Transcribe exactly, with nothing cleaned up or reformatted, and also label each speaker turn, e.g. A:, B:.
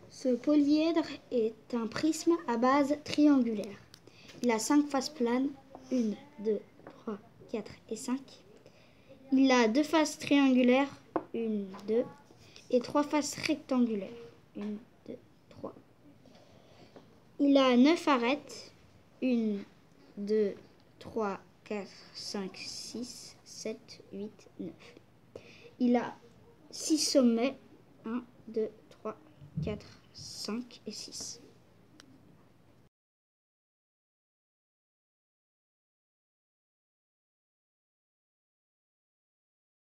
A: Ce polyèdre est un prisme à base triangulaire. Il a cinq faces planes, un, deux, trois, quatre et cinq. Il a deux faces triangulaires, un, deux, et trois faces rectangulaires, un, deux, trois. Il a neuf arêtes, un, deux, trois, quatre, cinq, six, sept, huit, neuf. Il a six sommets, un, deux, trois, quatre, cinq et six.